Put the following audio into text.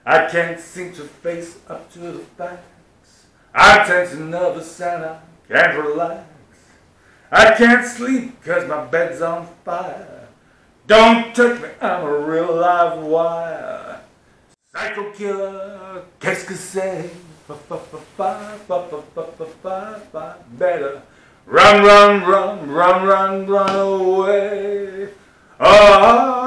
I can't seem to face up to the facts. I'm tense nervous and I can't relax. I can't sleep 'cause my bed's on fire. Don't touch me, I'm a real live wire. Psycho killer, qu'est-ce que c'est? Better run, run, run, run, run, run away. Oh.